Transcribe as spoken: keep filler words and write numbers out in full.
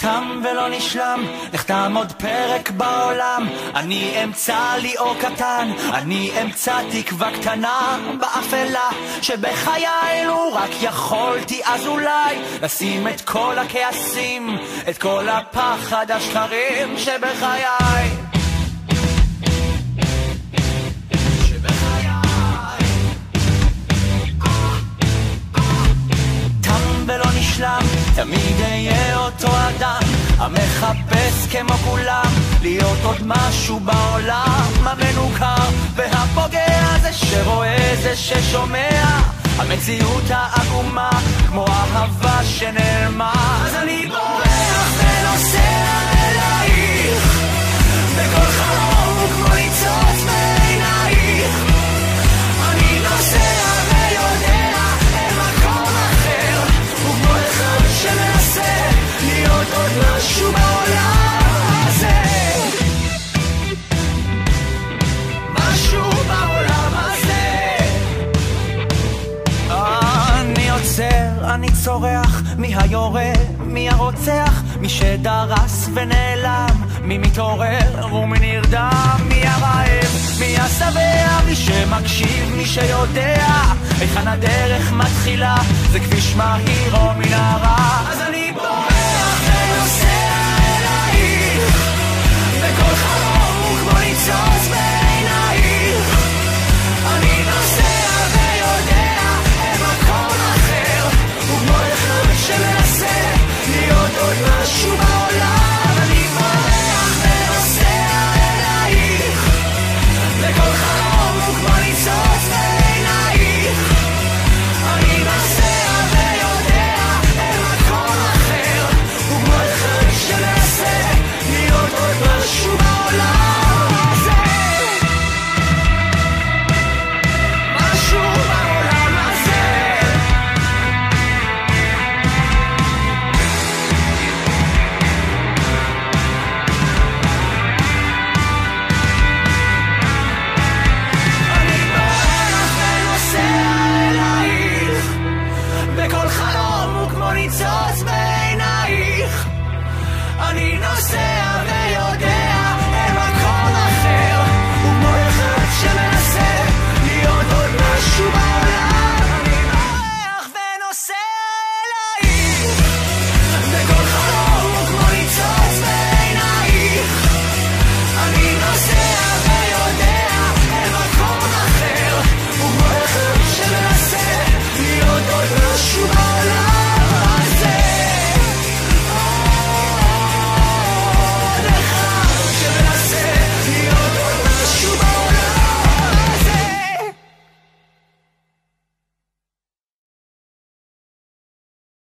תם ולא נשלם, נחתם עוד פרק בעולם. אני אמצא לי אור קטן, אני אמצא תקווה קטנה באפלה שבחיי. לו רק יכולתי אז אולי לשים את כל הכעסים, את כל הפחד השקרים שבחיי. ולא נשלם, תמיד אהיה אותו אדם המחפש כמו כולם להיות עוד משהו בעולם המנוכר והפוגע. זה שרואה, זה ששומע, המציאות העגומה כמו אהבה שנעלמה. אז אני בורח ונוסע אלייך בכל חלום כמו ניצוץ מעינייך. אני נוסע ויודע אל מקום אחר, וכמו אחד שמנסה להיות עוד משהו בעולם הזה, משהו בעולם הזה. אני עוצר, אני צורח, מי היורה, מי הרוצח, מי שדרס ונעלם, מי מתעורר ומי נרדם, מי הרעב, מי השבע, מי שמקשיב, מי שיודע היכן הדרך מתחילה, זה כביש מהיר או מנהרה.